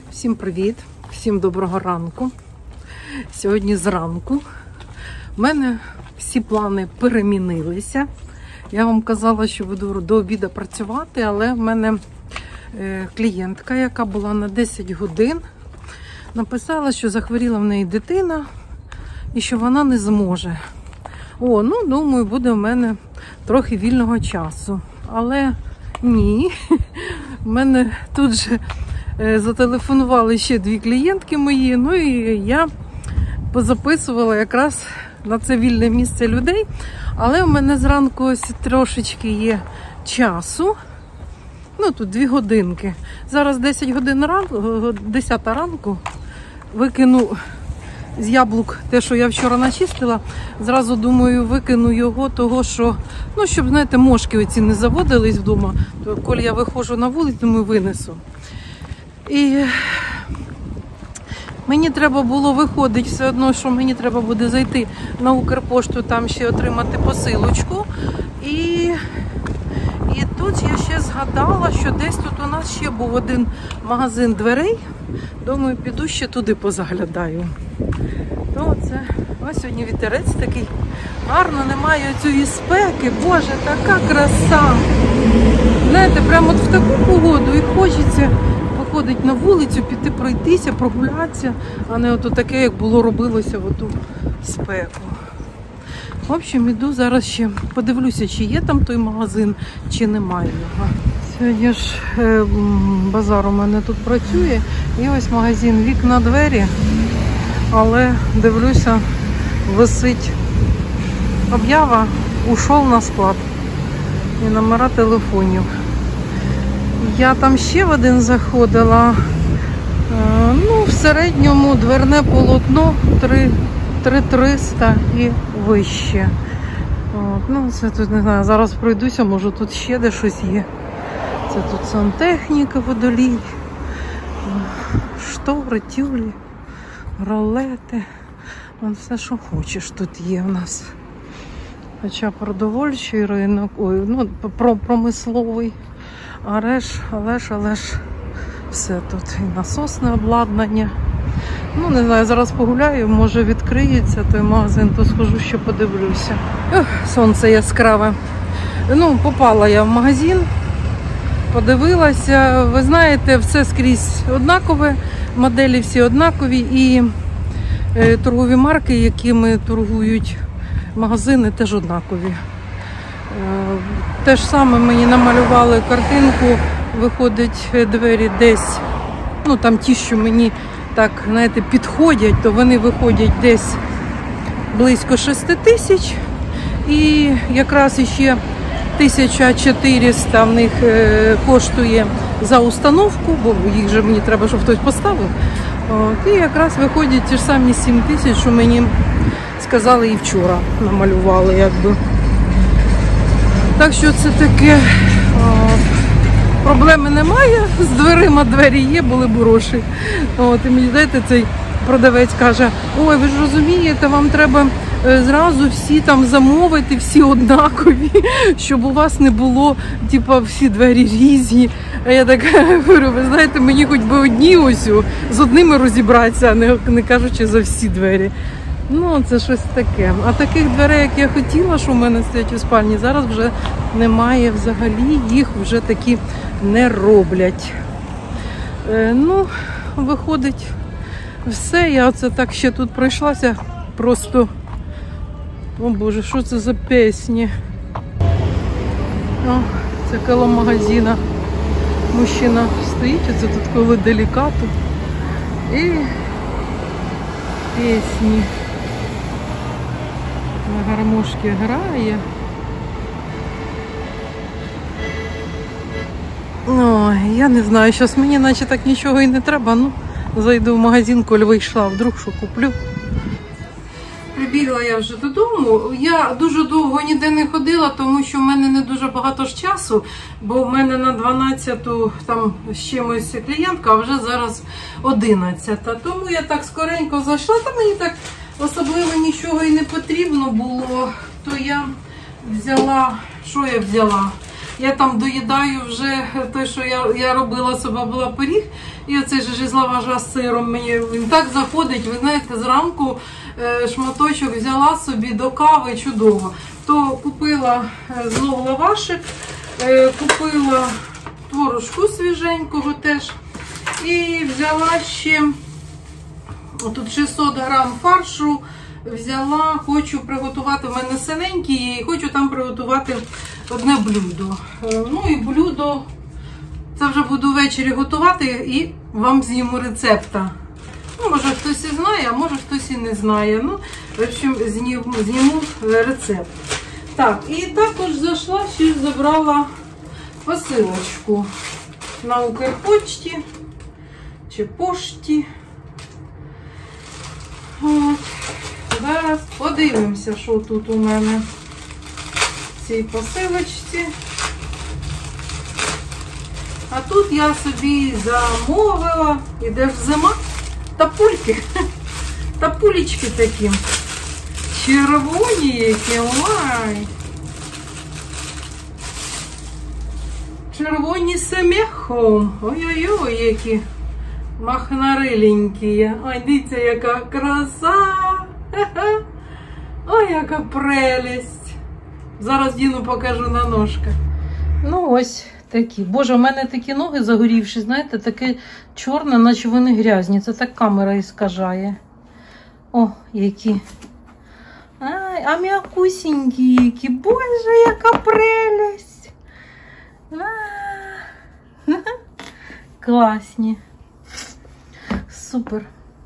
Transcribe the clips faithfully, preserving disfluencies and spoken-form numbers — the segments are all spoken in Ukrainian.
Всім привіт, всім доброго ранку. Сьогодні зранку в мене всі плани перемінилися. Я вам казала, що буду до обіду працювати, але в мене клієнтка, яка була на десять годин, написала, що захворіла в неї дитина і що вона не зможе. О, ну, думаю, буде в мене трохи вільного часу. Але ні, в мене тут же зателефонували ще дві клієнтки мої, ну і я позаписувала якраз на це вільне місце людей. Але в мене зранку ось трошечки є часу. Ну, тут дві годинки. Зараз десять годин ранку, десята ранку. Викину з яблук те, що я вчора начистила. Зразу, думаю, викину його, того, що, ну, щоб, знаєте, мошки оці не заводились вдома. То, коли я виходжу на вулицю, думаю, винесу. І мені треба було виходити все одно, що мені треба буде зайти на Укрпошту, там ще отримати посилочку. І, і тут я ще згадала, що десь тут у нас ще був один магазин дверей. Думаю, піду ще туди позаглядаю. То це, ось сьогодні вітерець такий. Гарно, немає цієї спеки. Боже, така краса. Знаєте, прямо от в таку погоду і хочеться виходить на вулицю, піти пройтися, прогулятися, а не ото таке, як було робилося в оту спеку. В общем, іду зараз ще подивлюся, чи є там той магазин, чи немає його. Сьогодні ж е, базар у мене тут працює, і ось магазин «Вікна, двері», але дивлюся, висить об'ява «Ушов на склад» і номера телефонів. Я там ще в один заходила, ну, в середньому дверне полотно три триста і вище. От, ну, це тут, не знаю, зараз пройдуся, може тут ще де щось є. Це тут сантехніка, водолій, штори, тюлі, ролети. Вон все, що хочеш, тут є в нас. Хоча продовольчий ринок, ой, ну, промисловий. Але ж, але ж, але ж, все тут. І насосне обладнання. Ну, не знаю, зараз погуляю, може відкриється той магазин, то схожу, ще подивлюся. Ох, сонце яскраве. Ну, попала я в магазин, подивилася. Ви знаєте, все скрізь однакове, моделі всі однакові. І е, торгові марки, якими торгують магазини, теж однакові. Те ж саме мені намалювали картинку, виходить двері десь, ну там ті, що мені так, знаєте, підходять, то вони виходять десь близько шести тисяч. І якраз іще тисяча чотириста в них коштує за установку, бо їх же мені треба, щоб хтось поставив. От, і якраз виходять ті ж самі сім тисяч, що мені сказали і вчора намалювали, якби. Так що це таке, о, проблеми немає, з дверима двері є, були б гроші. От, і мені, знаєте, цей продавець каже, ой, ви ж розумієте, вам треба е, зразу всі там замовити, всі однакові, щоб у вас не було, типу, всі двері різні. А я так говорю, ви знаєте, мені хоч би одні ось, з одними розібратися, а не, не кажучи за всі двері. Ну, це щось таке. А таких дверей, як я хотіла, що в мене стоять у спальні, зараз вже немає взагалі, їх вже такі не роблять. Е, ну, виходить, все. Я оце так ще тут пройшлася, просто, о боже, що це за пісні? О, це коло магазина. Мужчина стоїть, оце тут коло делікату. І пісні. На гармошці грає. Ой, я не знаю, зараз мені наче так нічого і не треба. Ну, зайду в магазин, коли вийшла, вдруг що куплю. Прибігла я вже додому. Я дуже довго ніде не ходила, тому що в мене не дуже багато ж часу, бо в мене на дванадцяту там з чимось клієнтка, а вже зараз одинадцята. Тому я так скоренько зайшла, та мені так особливо нічого і не потрібно було, то я взяла, що я взяла? я там доїдаю вже те, що я, я робила, собі була пиріг, і оцей же із лаваша з сиром, мені він так заходить, ви знаєте, зранку е, шматочок взяла собі до кави, чудово. То купила е, знову лавашик, е, купила творожку свіженького теж, і взяла ще, тут шістсот грам фаршу, взяла, хочу приготувати, в мене синенький, і хочу там приготувати одне блюдо. Ну і блюдо, це вже буду ввечері готувати і вам зніму рецепта. Ну, може хтось і знає, а може хтось і не знає. Ну, в общем, зніму, зніму рецепт. Так, і також зайшла, ще забрала посилочку на Укрпочті чи пошті. От. Зараз подивимося, що тут у мене в цій посилочці. А тут я собі замовила, іде ж зима, тапульки. Тапулечки такі. Червоні які, ой. Червоні з мехом. Ой-ой-ой, які махнариленькі. Ой, дивіться, яка краса. Ой, яка прелість. Зараз Діну покажу на ножках. Ну ось такі. Боже, у мене такі ноги загорівші, знаєте, таке чорне, наче вони грязні. Це так камера іскажає. О, які. Ай, а м'якусінькі які. Боже, яка прелість. А, класні. Супер.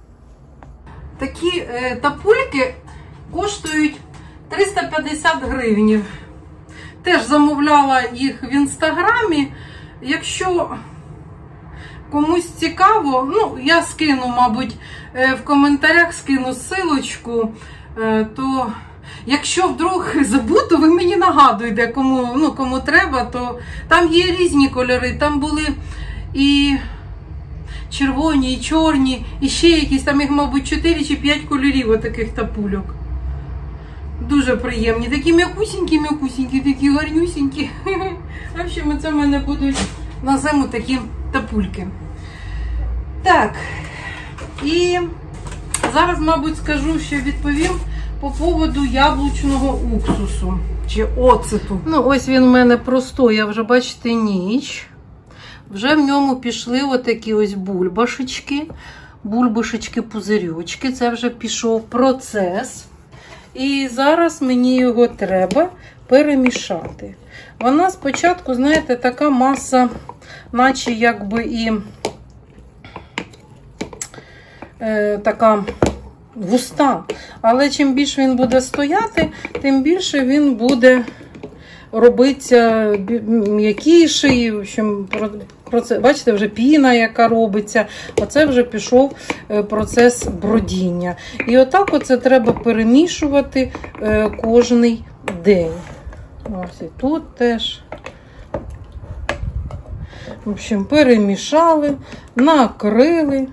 Такі е, тапульки коштують триста п'ятдесят гривень. Теж замовляла їх в інстаграмі. Якщо комусь цікаво, ну, я скину, мабуть, е, в коментарях скину ссылочку, е, то якщо вдруг забуду, ви мені нагадуєте, кому, ну, кому треба, то там є різні кольори, там були і червоні, і чорні, і ще якісь, там їх, мабуть, чотири чи п'ять кольорів отаких тапульок. Дуже приємні. Такі м'якусінькі-м'якусінькі, такі гарнюсінькі. В общем, це в мене будуть на зиму такі тапульки. Так. І зараз, мабуть, скажу, що відповім по поводу яблучного уксусу. Чи оцету. Ну, ось він в мене простояв, вже, бачите, ніч. Вже в ньому пішли отакі ось бульбашечки, бульбашечки-пузирьочки. Це вже пішов процес. І зараз мені його треба перемішати. Вона спочатку, знаєте, така маса, наче якби і е, така густа. Але чим більше він буде стояти, тим більше він буде робиться м'якіший. В общем, процес, бачите, вже піна, яка робиться. Оце вже пішов процес бродіння. І отак оце треба перемішувати кожний день. Ось і тут теж. В общем, перемішали, накрили.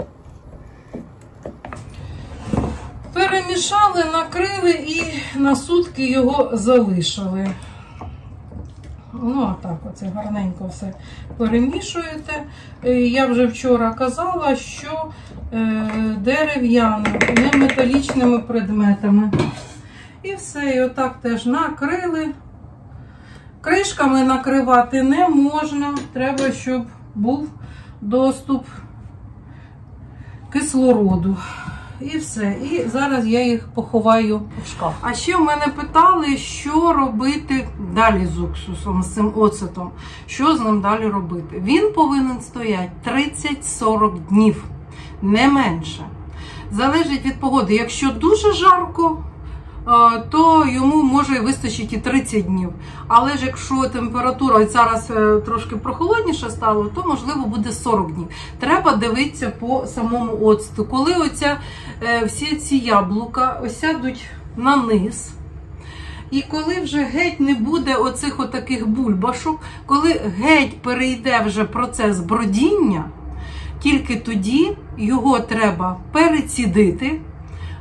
Перемішали, накрили і на сутки його залишили. Ну, а так, оце гарненько все перемішуєте. Я вже вчора казала, що дерев'яними, не металічними предметами. І все, і отак теж накрили. Кришками накривати не можна, треба, щоб був доступ кислороду. І все. І зараз я їх поховаю в шкаф. А ще в мене питали, що робити далі з уксусом, з цим оцетом. Що з ним далі робити? Він повинен стояти тридцять сорок днів, не менше. Залежить від погоди. Якщо дуже жарко, то йому може вистачити і тридцять днів. Але ж якщо температура зараз трошки прохолодніше стало, то можливо буде сорок днів. Треба дивитися по самому оцту. Коли оця, всі ці яблука осядуть на низ, і коли вже геть не буде оцих отаких бульбашок, коли геть перейде вже процес бродіння, тільки тоді його треба перецідити,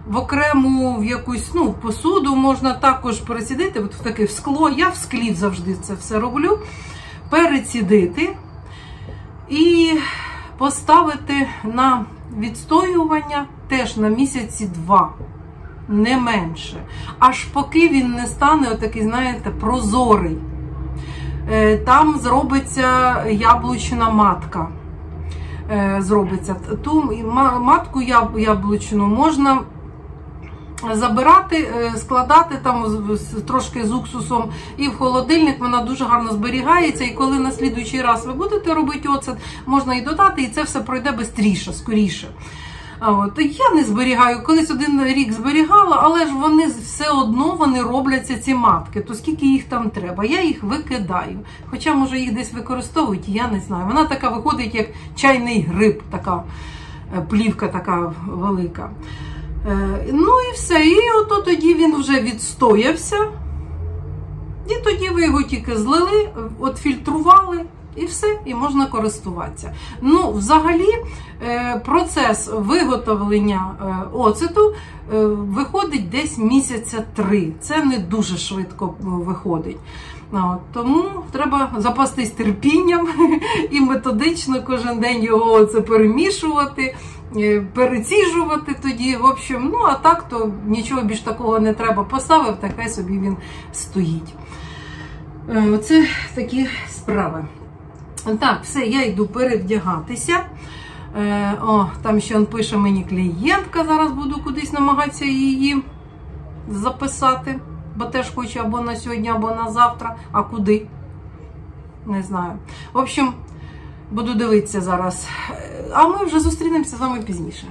в окрему в якусь, ну, посуду можна також перецідити, от в таке в скло, я в склі завжди це все роблю, перецідити і поставити на відстоювання теж на місяці два, не менше. Аж поки він не стане отакий, знаєте, прозорий. Там зробиться яблучна матка. Зробиться. Ту матку яблучну можна забирати, складати там трошки з уксусом і в холодильник, вона дуже гарно зберігається, і коли на слідуючий раз ви будете робити оцет, можна і додати, і це все пройде швидше, скоріше. От. Я не зберігаю, колись один рік зберігала, але ж вони все одно вони робляться, ці матки, то скільки їх там треба, я їх викидаю. Хоча, може, їх десь використовують, я не знаю. Вона така виходить, як чайний гриб, така плівка така велика. Ну і все, і ото тоді він вже відстоявся, і тоді ви його тільки злили, отфільтрували, і все, і можна користуватися. Ну, взагалі, процес виготовлення оцету виходить десь місяця три. Це не дуже швидко виходить. Тому треба запастись терпінням і методично кожен день його оце перемішувати, переціжувати тоді. В общем, ну, а так, то нічого більш такого не треба. Поставив, таке собі він стоїть. Оце такі справи. Так, все, я йду перевдягатися. Е, о, там ще он пише мені клієнтка, зараз буду кудись намагатися її записати, бо теж хочу або на сьогодні, або на завтра, а куди? Не знаю. В общем, буду дивитися зараз. А ми вже зустрінемося з вами пізніше.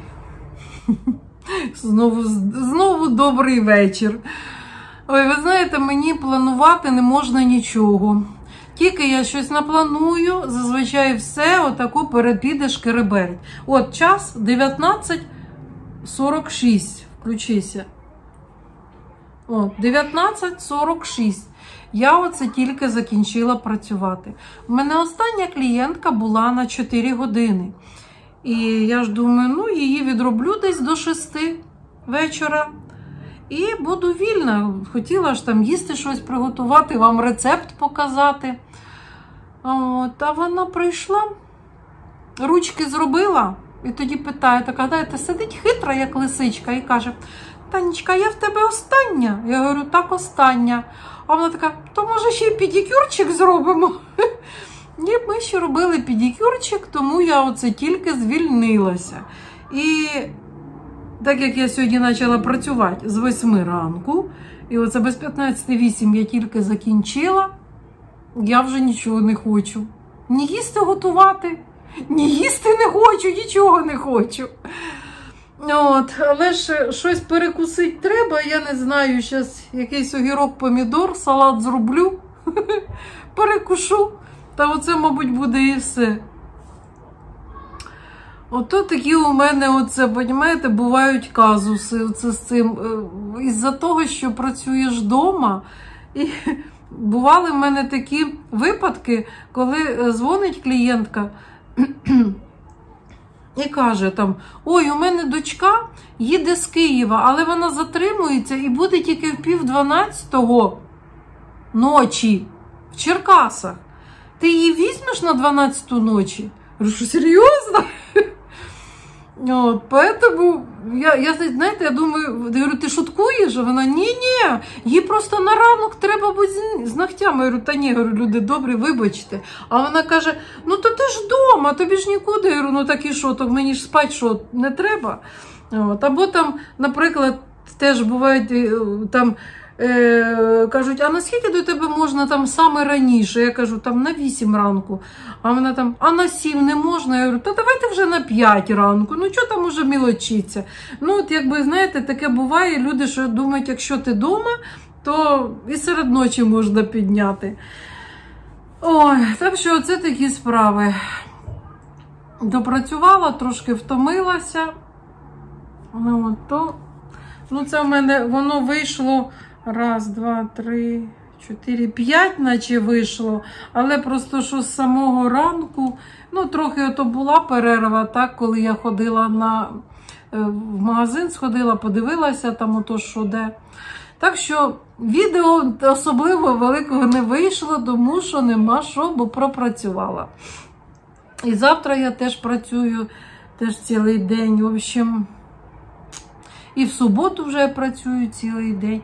Знову, знову добрий вечір. Ой, ви знаєте, мені планувати не можна нічого. Тільки я щось напланую, зазвичай все отаку перепіде шкереберть. От час дев'ятнадцять сорок шість. Включися. От, дев'ятнадцять сорок шість. Я оце тільки закінчила працювати. У мене остання клієнтка була на чотири години. І я ж думаю, ну, її відроблю десь до шести вечора. І буду вільна. Хотіла ж там їсти щось приготувати, вам рецепт показати. От, а вона прийшла, ручки зробила, і тоді питає, така, знаєте, сидить хитра, як лисичка, і каже: Танечка, я в тебе остання? Я говорю, так, остання. А вона така, то може ще й педикюрчик зробимо? І ми ще робили педикюрчик, тому я оце тільки звільнилася. І так як я сьогодні почала працювати з восьми ранку, і оце без п'ятнадцяти вісім я тільки закінчила, я вже нічого не хочу. Ні їсти готувати, ні їсти не хочу, нічого не хочу. От, але ж щось перекусити треба, я не знаю, зараз якийсь огірок, помідор, салат зроблю, перекушу, та оце, мабуть, буде і все. Ото такі у мене, оце, розумієте, бувають казуси оце з цим. Із-за того, що працюєш вдома, і бували в мене такі випадки, коли дзвонить клієнтка і каже там: ой, у мене дочка їде з Києва, але вона затримується і буде тільки в пів дванадцятого ночі в Черкасах. Ти її візьмеш на дванадцяту ночі? Я говорю, що серйозно? От, поэтому, я, я, знаєте, я думаю, я говорю, ти шуткуєш? А вона, ні-ні, їй просто на ранок треба бути з ногтями. Я говорю, та ні, я говорю, люди добрі, вибачте. А вона каже, ну то ти ж вдома, тобі ж нікуди. Я говорю, ну так і що, то мені ж спати, що, не треба? От, або там, наприклад, теж бувають там, Е, кажуть, а наскільки до тебе можна там саме раніше? Я кажу, там на вісім ранку. А вона там, а на сім не можна? Я говорю, та давайте вже на п'ять ранку. Ну, що там уже мілочиться? Ну, от якби, знаєте, таке буває, люди, що думають, якщо ти вдома, то і серед ночі можна підняти. Ой, так що це такі справи. Допрацювала, трошки втомилася. Ну, от то, ну, це в мене, воно вийшло раз, два, три, чотири, п'ять, наче вийшло, але просто, що з самого ранку, ну, трохи ото була перерва, так, коли я ходила на в магазин сходила, подивилася там ото що де. Так що відео особливо великого не вийшло, тому що нема що, бо пропрацювала. І завтра я теж працюю, теж цілий день. В общем, і в суботу вже я працюю цілий день.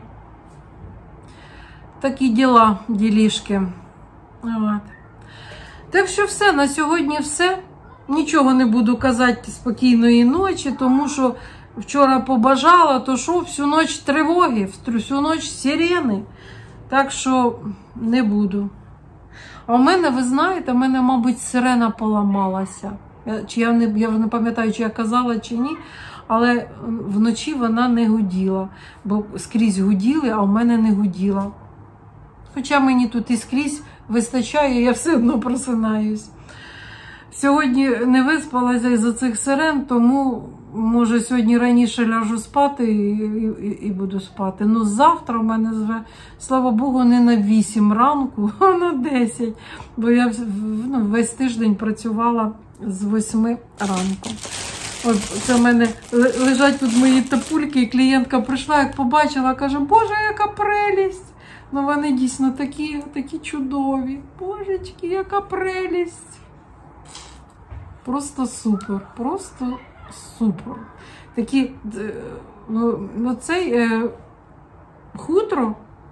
Такі діла, ділішки. От. Так що все, на сьогодні все. Нічого не буду казати спокійної ночі, тому що вчора побажала, то що всю ніч тривоги, всю ніч сирени. Так що не буду. А в мене, ви знаєте, в мене, мабуть, сирена поламалася. Чи я, не, я вже не пам'ятаю, чи я казала, чи ні. Але вночі вона не гуділа. Бо скрізь гуділи, а в мене не гуділа. Хоча мені тут і скрізь вистачає, я все одно просинаюсь. Сьогодні не виспалася із-за цих сирен, тому, може, сьогодні раніше ляжу спати і, і, і буду спати. Ну, завтра в мене, зве, слава Богу, не на вісім ранку, а на десять. Бо я ну, весь тиждень працювала з восьми ранку. От це в мене лежать тут мої тапульки, і клієнтка прийшла, як побачила, каже, Боже, яка прелість! Ну, вони дійсно такі, такі чудові. Божечки, яка прелість! Просто супер, просто супер. Такі, ну, цей е, хутро,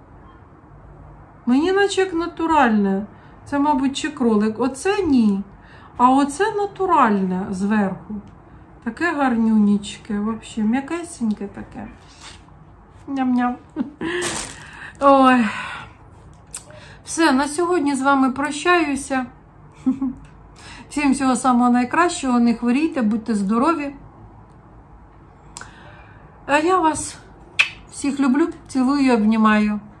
мені наче як натуральне. Це, мабуть, чи кролик. Оце ні. А оце натуральне зверху. Таке гарнюнічке, взагалі, м'якесеньке таке. Ням-ням. Ой. Все, на сьогодні з вами прощаюся. Всім всього самого найкращого, не хворійте, будьте здорові. А я вас всіх люблю, цілую і обнімаю.